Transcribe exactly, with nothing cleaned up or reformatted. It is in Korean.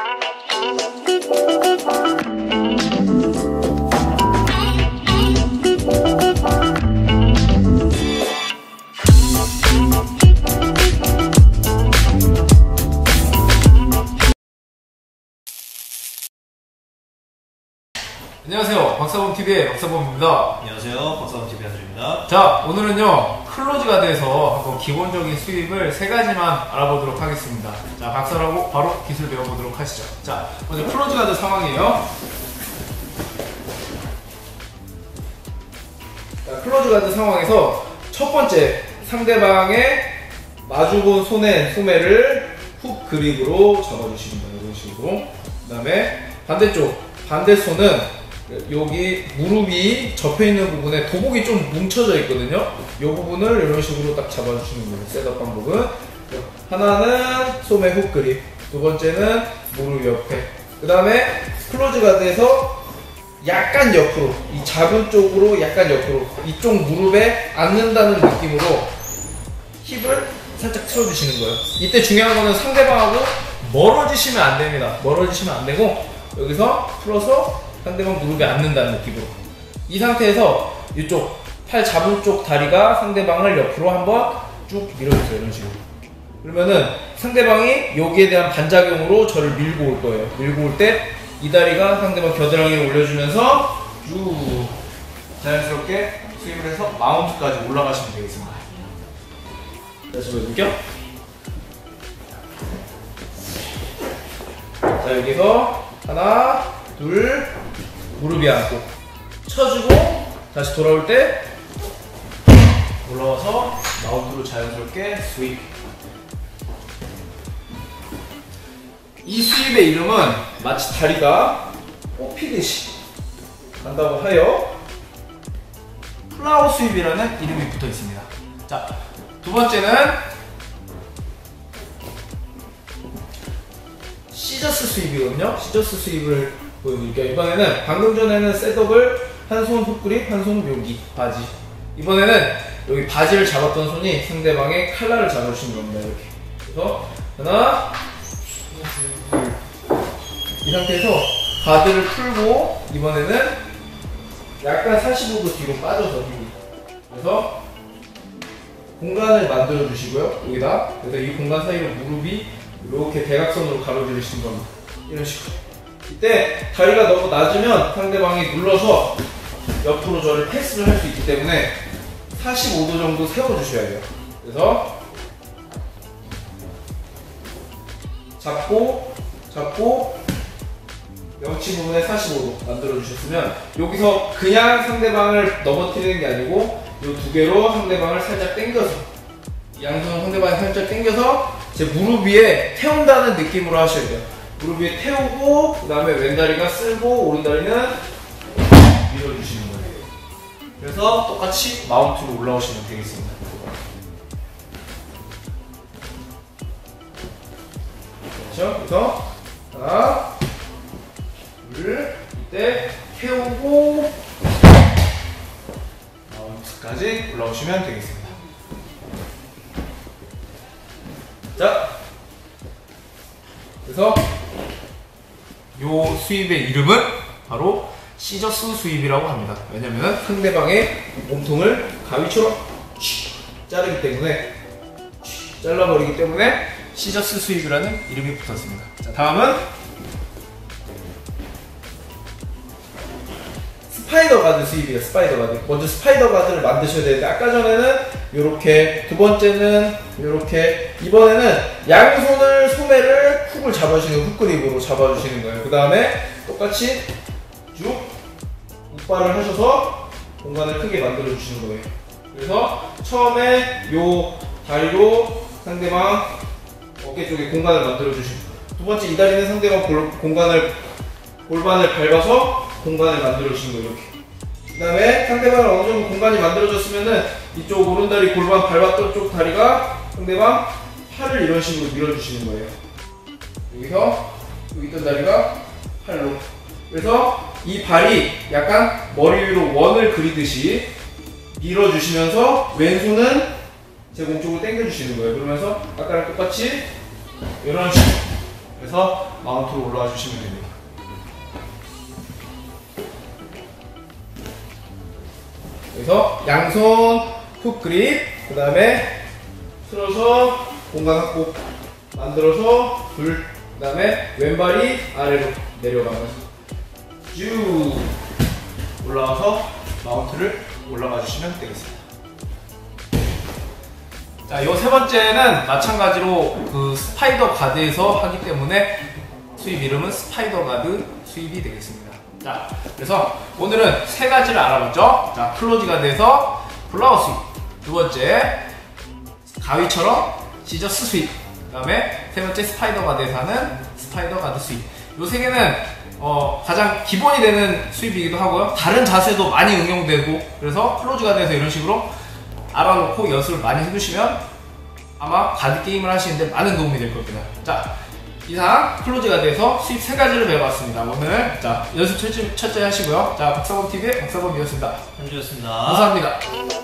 안녕하세요, 박사범티비의 박사범입니다. 안녕하세요, 박사범티비 한주입니다. 자, 오늘은요 클로즈가드에서 한번 기본적인 수입을 세 가지만 알아보도록 하겠습니다. 자, 박사라고 바로 기술 배워보도록 하시죠. 자, 먼저 클로즈가드 상황이에요. 자, 클로즈가드 상황에서 첫 번째, 상대방의 마주본 손의 소매를 훅 그립으로 잡아주시는 거예요. 이런 식으로. 그 다음에 반대쪽, 반대 손은 여기 무릎이 접혀있는 부분에 도복이 좀 뭉쳐져 있거든요. 이 부분을 이런 식으로 딱 잡아주시는 거예요. 셋업 방법은 하나는 소매 훅 그립, 두 번째는 무릎 옆에, 그 다음에 클로즈 가드에서 약간 옆으로, 이 잡은 쪽으로 약간 옆으로, 이쪽 무릎에 앉는다는 느낌으로 힙을 살짝 틀어주시는 거예요. 이때 중요한 거는 상대방하고 멀어지시면 안 됩니다. 멀어지시면 안 되고 여기서 풀어서 상대방 무릎에 앉는다는 느낌으로, 이 상태에서 이쪽 팔 잡은 쪽 다리가 상대방을 옆으로 한번 쭉 밀어주세요. 이런 식으로. 그러면은 상대방이 여기에 대한 반작용으로 저를 밀고 올 거예요. 밀고 올 때 이 다리가 상대방 겨드랑이를 올려주면서 쭉 자연스럽게 스윙을 해서 마운트까지 올라가시면 되겠습니다. 다시 보여드릴게요. 자, 여기서 하나, 둘, 무릎이 앉고 쳐주고 다시 돌아올 때 올라와서 마운트로 자연스럽게 스윕. 이 스윕의 이름은 마치 다리가 뽑히듯이 간다고 하여 플라워 스윕이라는 이름이 붙어 있습니다. 자, 두 번째는 시저스 스윕이거든요. 시저스 스윕을 보여드릴게요. 이번에는 방금 전에는 셋업을 한 손 훅그립, 한 손 여기 바지. 이번에는 여기 바지를 잡았던 손이 상대방의 칼날을 잡아주시는 겁니다. 이렇게. 그래서 하나, 둘. 이 상태에서 가드를 풀고 이번에는 약간 사십오 도 뒤로 빠져서 힘이. 그래서 공간을 만들어 주시고요. 여기다. 그래서 이 공간 사이로 무릎이 이렇게 대각선으로 가로지르시는 겁니다. 이런 식으로. 이때 다리가 너무 낮으면 상대방이 눌러서 옆으로 저를 패스를 할 수 있기 때문에 사십오 도 정도 세워주셔야 돼요. 그래서 잡고 잡고 명치 부분에 사십오 도 만들어 주셨으면 여기서 그냥 상대방을 넘어뜨리는 게 아니고 이 두 개로 상대방을 살짝 당겨서, 양손 상대방을 살짝 당겨서 제 무릎 위에 태운다는 느낌으로 하셔야 돼요. 무릎 위에 태우고 그 다음에 왼다리가 쓸고 오른다리는 밀어주시는 거예요. 그래서 똑같이 마운트로 올라오시면 되겠습니다. 그렇죠? 그래서 하나, 둘, 이때 태우고 마운트까지 올라오시면 되겠습니다. 자, 그래서 요 스윕의 이름은 바로 시저스 스윕이라고 합니다. 왜냐면 상대방의 몸통을 가위처럼 자르기 때문에, 잘라버리기 때문에 시저스 스윕이라는 이름이 붙었습니다. 자, 다음은 스파이더 가드 스윕이에요. 스파이더 가드. 먼저 스파이더 가드를 만드셔야 되는데, 아까 전에는 요렇게, 두 번째는 요렇게, 이번에는 양손을 소매를 훅을 잡아주시는 훅 그립으로 잡아주시는 거예요. 그 다음에 똑같이 쭉 웃발을 하셔서 공간을 크게 만들어 주시는 거예요. 그래서 처음에 요 다리로 상대방 어깨 쪽에 공간을 만들어 주시고, 두 번째 이 다리는 상대방 골, 공간을 골반을 밟아서 공간을 만들어 주시는 거예요. 이렇게. 그 다음에 상대방 어느 정도 공간이 만들어졌으면은 이쪽 오른다리 골반 밟았던 쪽 다리가 상대방 팔을 이런 식으로 밀어주시는 거예요. 여기서 여기 있던 다리가 팔로. 그래서 이 발이 약간 머리 위로 원을 그리듯이 밀어주시면서 왼손은 제 몸 쪽으로 당겨주시는 거예요. 그러면서 아까랑 똑같이 이런 식으로 그래서 마운트로 올라와 주시면 됩니다. 그래서 양손 훅 그립, 그 다음에 틀어서 공간 확보 만들어서 둘, 그 다음에 왼발이 아래로 내려가면서 쭉 올라와서 마운트를 올라가 주시면 되겠습니다. 자, 요 세 번째는 마찬가지로 그 스파이더 가드에서 하기 때문에 수입 이름은 스파이더 가드 수입이 되겠습니다. 자, 그래서 오늘은 세 가지를 알아봤죠. 자, 클로즈 가드에서 플라워 수입, 두 번째 가위처럼 시저스 수입, 그 다음에 세 번째 스파이더 가드에서 하는 스파이더 가드 수입. 요 세 개는 어, 가장 기본이 되는 수입이기도 하고요. 다른 자세도 많이 응용되고, 그래서 클로즈 가드에서 이런 식으로 알아놓고 연습을 많이 해두시면 아마 가드 게임을 하시는데 많은 도움이 될 겁니다. 자, 이상 클로즈 가드에서 수입 세 가지를 배워봤습니다. 오늘 자 연습 철저히, 철저히 하시고요. 자, 박사범티비의 박사범이었습니다. 현주였습니다. 감사합니다.